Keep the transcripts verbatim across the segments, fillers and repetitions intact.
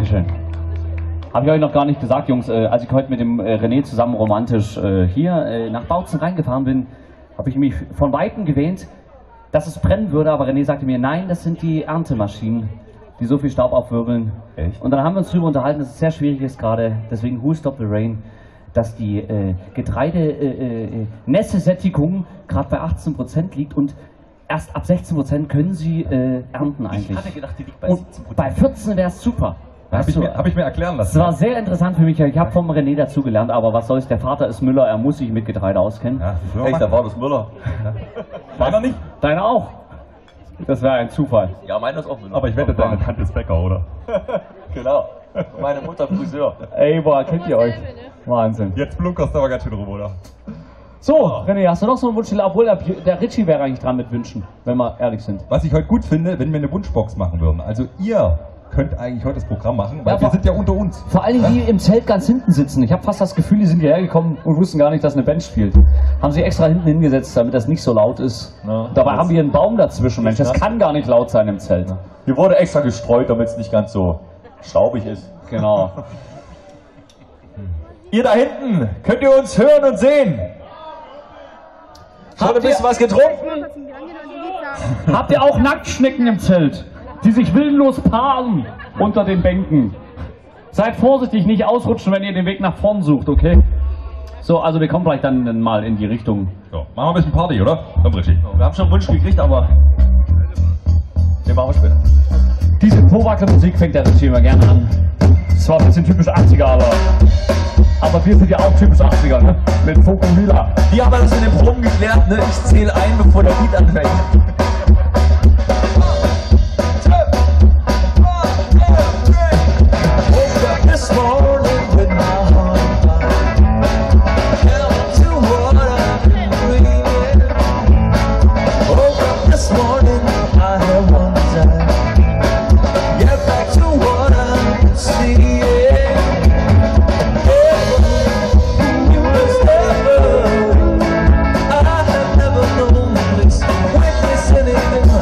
Dankeschön. Habe ich euch noch gar nicht gesagt, Jungs, äh, als ich heute mit dem äh, René zusammen romantisch äh, hier äh, nach Bautzen reingefahren bin, habe ich mich von Weitem gewähnt, dass es brennen würde, aber René sagte mir, nein, das sind die Erntemaschinen, die so viel Staub aufwirbeln. Echt? Und dann haben wir uns darüber unterhalten, dass es sehr schwierig ist gerade, deswegen Who Stop the Rain, dass die äh, Getreide-Nässe-Sättigung äh, gerade bei achtzehn Prozent liegt und erst ab sechzehn Prozent können sie äh, ernten eigentlich. Ich hatte gedacht, die liegt bei und siebzehn Prozent. bei vierzehn wäre es super. Habe ich, hab ich mir erklären lassen. Das war sehr interessant für mich. Ich habe vom René dazugelernt, aber was soll's, der Vater ist Müller, er muss sich mit Getreide auskennen. Ja, Echt, da war das Müller. Meiner nicht? Deiner auch? Das wäre ein Zufall. Ja, meiner ist auch Müller. Aber ich wette, deine Tante ist Bäcker, oder? Genau. Meine Mutter Friseur. Ey, boah, kennt ihr euch? Wahnsinn. Jetzt blunkerst du aber ganz schön rum, oder? So, René, hast du noch so einen Wunsch? Obwohl, der, der Richie wäre eigentlich dran mit Wünschen, wenn wir ehrlich sind. Was ich heute gut finde, wenn wir eine Wunschbox machen würden. Also ihr könnt eigentlich heute das Programm machen, weil Ja, wir sind ja unter uns. Vor allen Dingen die im Zelt ganz hinten sitzen. Ich habe fast das Gefühl, die sind hierher gekommen und wussten gar nicht, dass eine Band spielt. Haben sie extra hinten hingesetzt, damit das nicht so laut ist. Ja, Dabei haben wir einen Baum dazwischen, Mensch. Das kann gar nicht laut sein im Zelt. Hier wurde extra gestreut, damit es nicht ganz so staubig ist. Genau. Ihr da hinten, könnt ihr uns hören und sehen? Schon ein bisschen was getrunken? Habt ihr auch Nacktschnecken im Zelt, die sich willenlos paaren unter den Bänken? Seid vorsichtig, nicht ausrutschen, wenn ihr den Weg nach vorn sucht, okay? So, also wir kommen vielleicht dann mal in die Richtung. So, machen wir ein bisschen Party, oder? Komm, Richie. Wir haben schon einen Wunsch gekriegt, aber den machen wir später. Diese Powackler-Musik fängt der Richie immer gerne an. Das war ein bisschen typisch achtziger, aber... Aber wir sind ja auch typisch achtziger, ne? Mit Fokumila. Die haben das in den Proben geklärt, ne? Ich zähle ein, bevor der Beat anfängt. Anything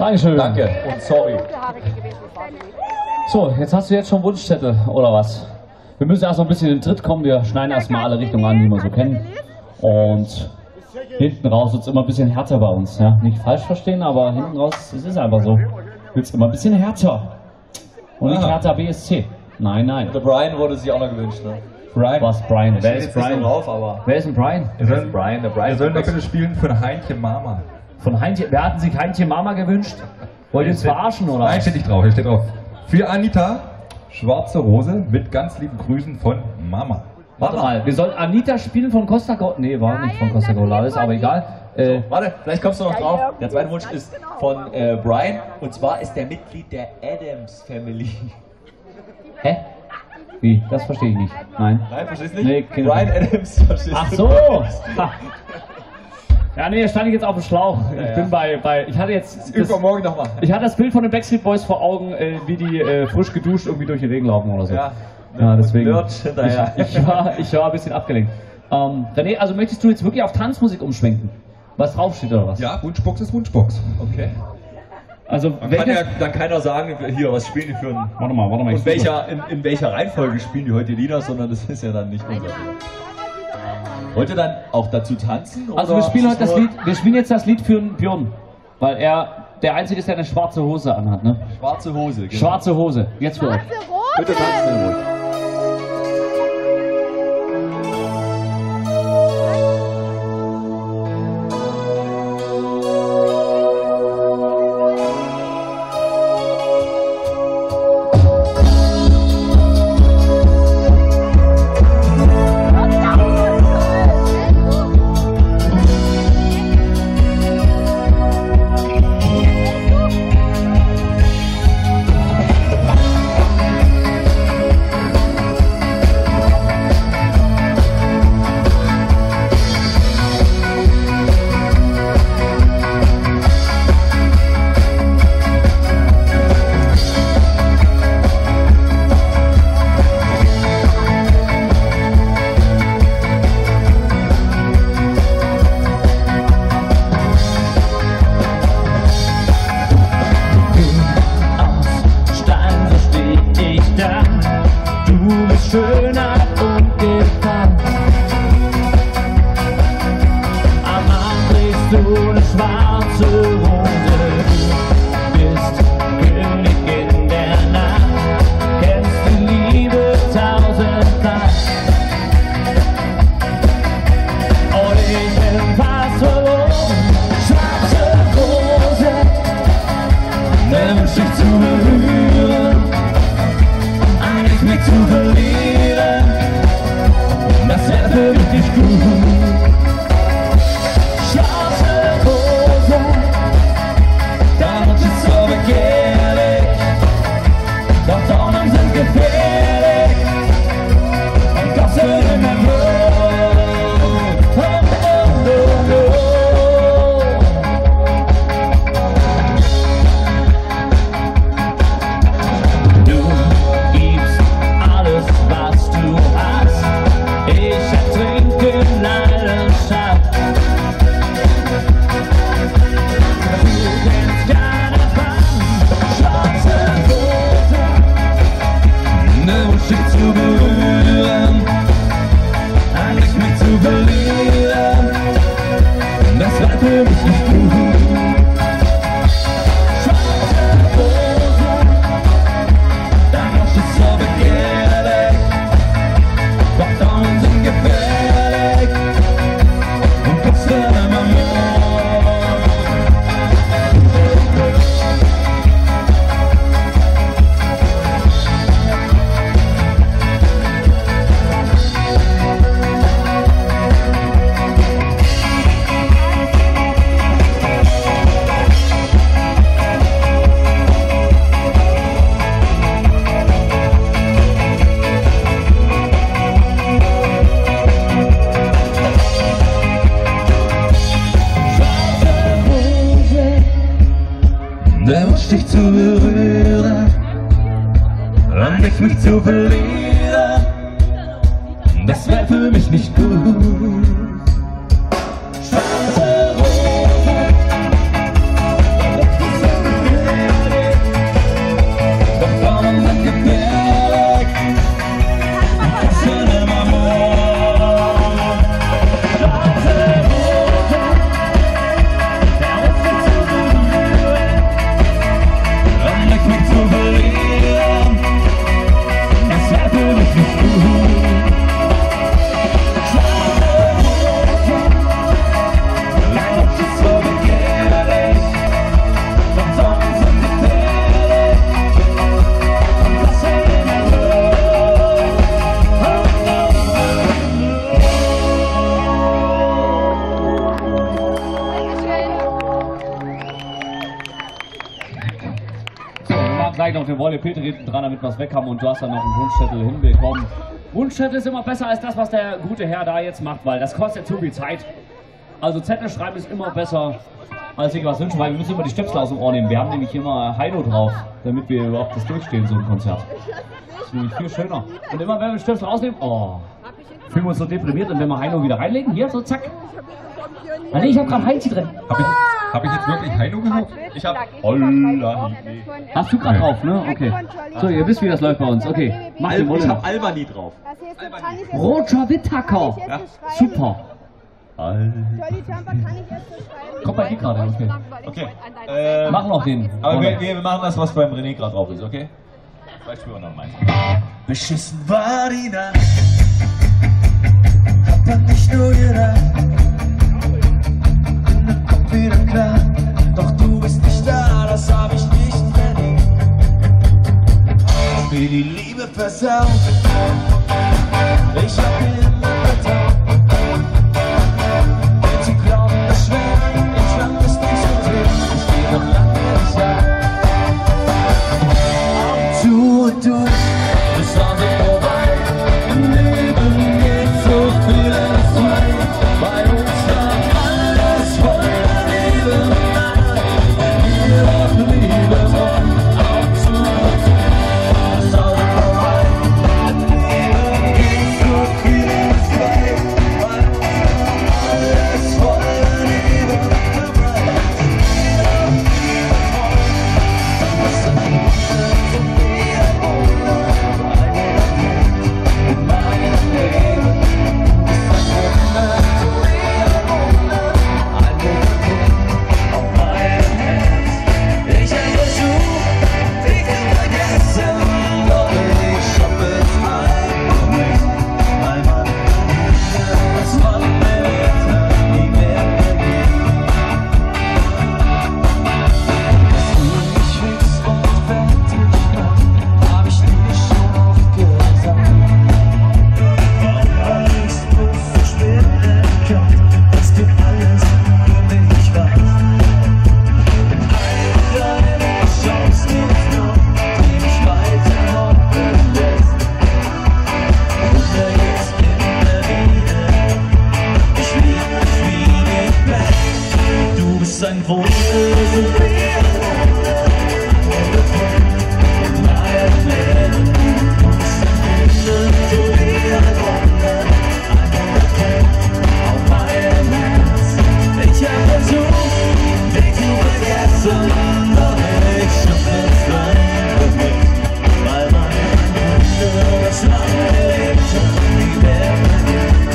Dankeschön. Danke und sorry. So, jetzt hast du jetzt schon Wunschzettel, oder was? Wir müssen erst noch ein bisschen in den Tritt kommen. Wir schneiden erstmal alle Richtungen an, die wir so kennen. Und hinten raus wird es immer ein bisschen härter bei uns. Ja? Nicht falsch verstehen, aber hinten raus, es ist einfach so. Wird es immer ein bisschen härter. Und nicht Aha. härter B S C. Nein, nein. Der Brian wurde sich auch noch gewünscht, ne? Brian, Was, Brian? Wer Steht ist jetzt nicht Brian? so drauf, aber. Wer ist denn Brian? wir sollen, Brian, der Brian. wir sollen doch bitte spielen von Heinchen Mama. Von Heintje, wer hatten sich Heintje Mama gewünscht? Wollt ihr uns verarschen, oder? Nein, steht nicht drauf, hier steht drauf. Für Anita, schwarze Rose mit ganz lieben Grüßen von Mama. Warte mal, wir sollen Anita spielen von Costa Cola. Nee, war nicht von Costa Cola, ist aber egal. Äh, Warte, vielleicht kommst du noch drauf. Der zweite Wunsch ist von äh, Brian und zwar ist der Mitglied der Addams Family. hä? Wie? Das verstehe ich nicht. Nein. Nein, verstehst du nicht? Nee, kenn ich Brian nicht. Adams, verstehst Ach du? so! Ha. Ja, nee, da stand ich jetzt auf dem Schlauch. Ich Ja, bin ja. bei, bei. Ich hatte jetzt. Das, Übermorgen nochmal. ich hatte das Bild von den Backstreet Boys vor Augen, äh, wie die äh, frisch geduscht irgendwie durch den Regen laufen oder so. Ja. Ja, deswegen. Flirt hinterher. Ich, ich, war, ich war ein bisschen abgelenkt. Ähm, René, also möchtest du jetzt wirklich auf Tanzmusik umschwenken? Was draufsteht oder was? Ja, Wunschbox ist Wunschbox. Okay. Also, Man kann welches, ja dann keiner sagen, hier, was spielen die für ein. warte mal, warte mal. ich Und welcher, in, in welcher Reihenfolge spielen die heute die Lieder, sondern das ist ja dann nicht unser Ding. Wollt ihr dann auch dazu tanzen? Also, oder wir spielen ist heute das nur Lied, wir spielen jetzt das Lied für den Björn. Weil er der Einzige ist, der eine schwarze Hose anhat, ne? Schwarze Hose, genau. Schwarze Hose, jetzt für euch. Bitte tanzen wir ruhig. Der Wunsch dich zu berühren und nicht mich zu verlieren, das wäre für mich nicht gut. Schwarze Rose, ich noch den Wolle Peter hinten dran, damit wir es weg haben und du hast dann noch einen Wunschzettel hinbekommen. Wunschzettel ist immer besser als das, was der gute Herr da jetzt macht, weil das kostet zu viel Zeit. Also Zettel schreiben ist immer besser als ich was wünschen, weil wir müssen immer die Stöpsel aus dem Ohr nehmen. Wir haben nämlich immer Heino drauf, damit wir überhaupt das durchstehen, so ein Konzert. Das ist nämlich viel schöner. Und immer wenn wir die Stöpsel rausnehmen, oh, fühlen wir uns so deprimiert und wenn wir Heino wieder reinlegen, hier, so zack. Ah, nee, ich habe gerade Heinzi drin. Hab ich, hab ich jetzt wirklich Heino gehört? Ich hab Holla. Hast du gerade drauf, ne? Okay. So, ihr wisst, wie das läuft bei uns. Okay, mach den Wolle Ich noch. hab Albany drauf. Roger Whittaker. Ja. Super. Jolly Jumper kann ich erst so schreiben. Kommt bei dir gerade, okay. Okay. Äh, Mach noch den. aber wir, wir machen das, was beim René gerade drauf ist, okay? Vielleicht spielen wir noch mal. Beschissen war die Nacht, hab an dich nur gedacht. Bin im Kopf wieder klar, doch du bist nicht da, das hab ich nicht verdient. Mir die Liebe versaut, ich hab dir immer vertraut. Dir zu glauben, das schwer, ich fand es nicht so sehr, ich geh noch lange nicht an. Du und du, es war so vorbei, im Leben geht so vieles frei. Bei uns war alles voller Liebe, wir haben Liebe von Augen zu Augen. Es war so vorbei, im Leben geht so vieles frei. Bei uns war alles voller Liebe, wir haben Liebe von was ein ein Wunder, so viel Wunder, in meinem Leben. Du bist ein Wunder, so viel Wunder, auf meinem Herz. Ich hab versucht, dich zu vergessen, doch ich schaff es einfach nicht, weil man ein Wunder, das lange lebt, die Welt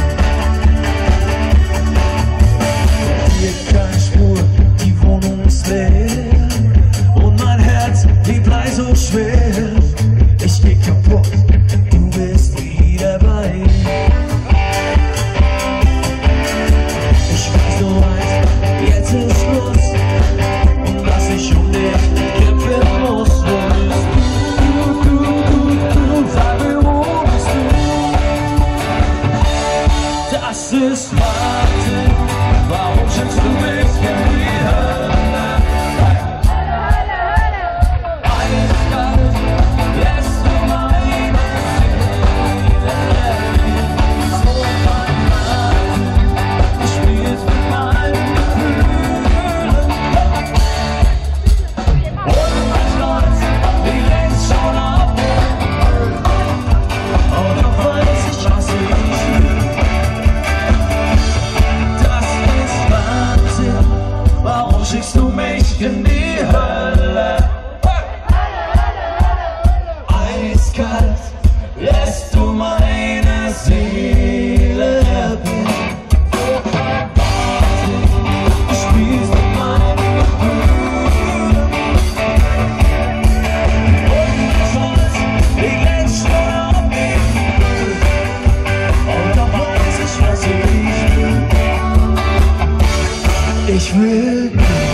hier keine Spur. Die Wohnung ist leer und mein Herz blieb leicht so schwer. Ich geh kaputt, du bist wieder bei mir. Ich weiß, du weißt, jetzt ist Schluss und dass ich um dich kämpfen muss. Wo bist du, du, du, du, du, sag mir, wo bist du? Das ist Wahnsinn, warum schickst du mich in die Hölle? Schickst du mich in die Hölle? Eiskalt lässt du meine Seele erbeben. Du spielst mit meinen Gefühlen und Stolz, ich längst schon auf mich. Und doch weiß ich, was ich will. Ich will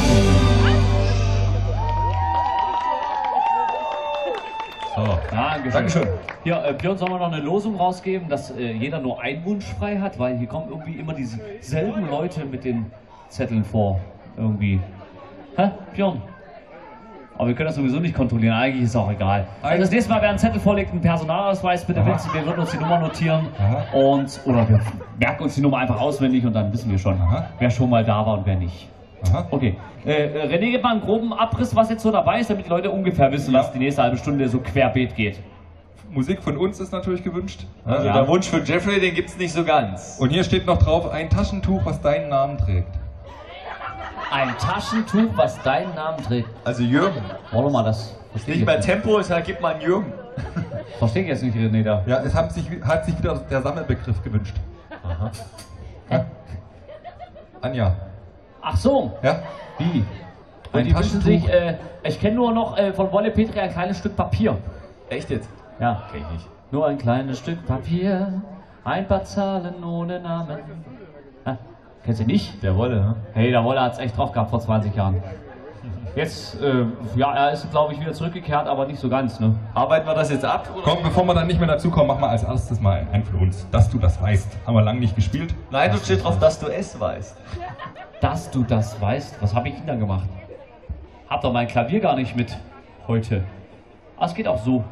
So, Dankeschön. Dankeschön. Ja, äh, Björn, sollen wir noch eine Losung rausgeben, dass äh, jeder nur einen Wunsch frei hat? Weil hier kommen irgendwie immer dieselben Leute mit den Zetteln vor. Irgendwie. Hä, Björn? Aber wir können das sowieso nicht kontrollieren, eigentlich ist es auch egal. Also das nächste Mal, wer einen Zettel vorlegt, einen Personalausweis, bitte Vinci, wir würden uns die Nummer notieren. Aha. Und, oder wir merken uns die Nummer einfach auswendig und dann wissen wir schon, Aha. wer schon mal da war und wer nicht. Aha. Okay, äh, René, gib mal einen groben Abriss, was jetzt so dabei ist, damit die Leute ungefähr wissen, Ja. was die nächste halbe Stunde so querbeet geht. Musik von uns ist natürlich gewünscht. Also Ja. der Wunsch für Jeffrey, den gibt's nicht so ganz. Und hier steht noch drauf, ein Taschentuch, was deinen Namen trägt. Ein Taschentuch, was deinen Namen trägt. Also Jürgen. Warte mal, das verstehe Nicht ich mehr jetzt Tempo, es halt, gib mal einen Jürgen. nicht. Verstehe ich jetzt nicht, René, da. Ja, es hat sich, hat sich wieder der Sammelbegriff gewünscht. Aha. Ja. Anja. Ach so, Ja? wie? Und Ein die wünschen Taschentuch. sich, äh, ich kenne nur noch äh, von Wolle Petri ein kleines Stück Papier. Echt jetzt? Ja, Kenn ich nicht. nur ein kleines Stück Papier, ein paar Zahlen ohne Namen. Ah, kennst du nicht? Der Wolle, ne? Hey, der Wolle hat's echt drauf gehabt vor zwanzig Jahren. Jetzt, äh, ja, er ist, glaube ich, wieder zurückgekehrt, aber nicht so ganz, ne? Arbeiten wir das jetzt ab? Oder? Komm, bevor wir dann nicht mehr dazu kommen, mach mal als erstes mal einen für uns, dass du das weißt. Haben wir lange nicht gespielt. Nein, du steht drauf, dass du es weißt. Dass du das weißt, was habe ich denn da gemacht? Hab doch mein Klavier gar nicht mit heute. Ah, es geht auch so.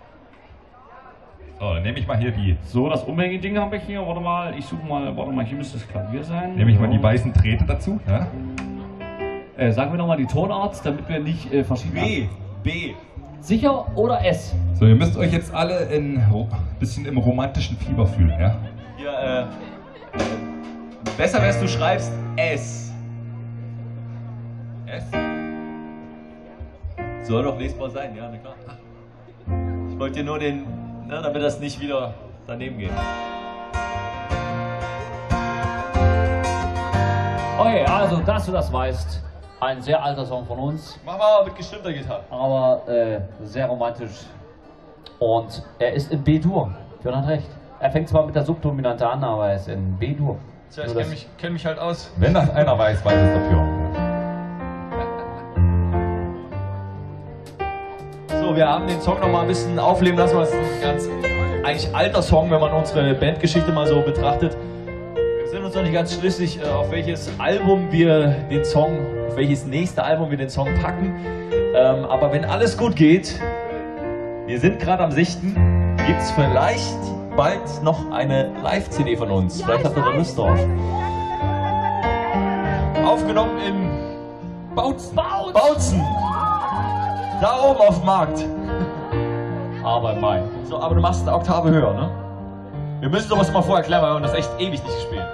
So, dann nehme ich mal hier die, So, das Umhängeding habe ich hier. Warte mal, ich suche mal, warte mal, hier müsste das Klavier sein. nehme ich mal die So. weißen Drähte dazu. Ja? Äh, sagen wir nochmal die Tonart, damit wir nicht äh, verschieden B. B. Sicher oder S? So, ihr müsst euch jetzt alle ein bisschen im romantischen Fieber fühlen, ja? Hier, äh. Besser wär's, du schreibst S. S? Soll doch lesbar sein, ja, na klar. Ich wollte dir nur den, ne, damit das nicht wieder daneben geht. Okay, also, dass du das weißt. Ein sehr alter Song von uns, Mach mal mit gestimmter Gitarre. aber äh, sehr romantisch. Und er ist in B-Dur. Björn hat recht. Er fängt zwar mit der Subdominante an, aber er ist in B-Dur. Tja, ich Nur kenne das- mich, kenn mich halt aus. Wenn das einer weiß, weiß es dafür. So, wir haben den Song noch mal ein bisschen aufleben lassen, weil es ist ein ganz eigentlich alter Song, wenn man unsere Bandgeschichte mal so betrachtet. Wir sind uns noch nicht ganz schlüssig, äh, auf welches Album wir den Song, auf welches nächste Album wir den Song packen. Ähm, aber wenn alles gut geht, wir sind gerade am Sichten, gibt es vielleicht bald noch eine Live-C D von uns. Vielleicht habt ihr da Lust drauf. Aufgenommen in Bautzen. Bautzen! Da oben auf dem Markt. Aber Mai. So, aber du machst eine Oktave höher, ne? Wir müssen sowas mal vorher klären, weil wir haben das echt ewig nicht gespielt.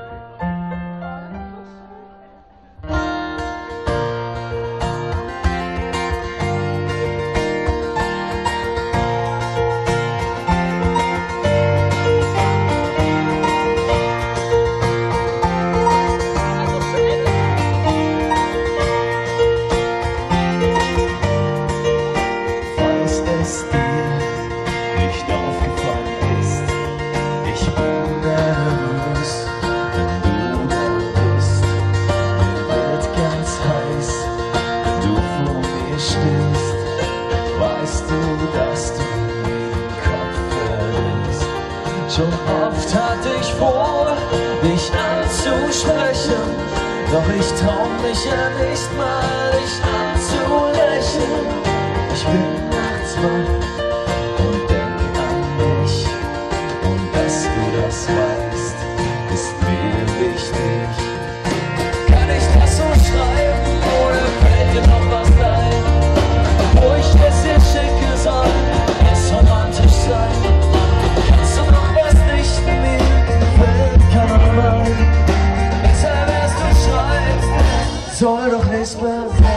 Falls es dir nicht aufgefallen ist, ich bin nervös, wenn du da bist. Mir wird ganz heiß, wenn du vor mir stehst. Weißt du, dass du mir den Kopf verlierst? Schon oft hatte ich vor, dich anzusprechen, doch ich trau mich ja nicht mal, dich anzulächeln. Ich bin nachts wach und denk an dich, und dass du das weißt, ist mir wichtig. Kann ich das so schreiben oder fällt dir noch was ein? Wo ich es dir schicke, soll es romantisch sein. Kannst du noch was richten, mir gefällt keiner rein. Besser wär's, du schreibst, soll doch lesbar sein.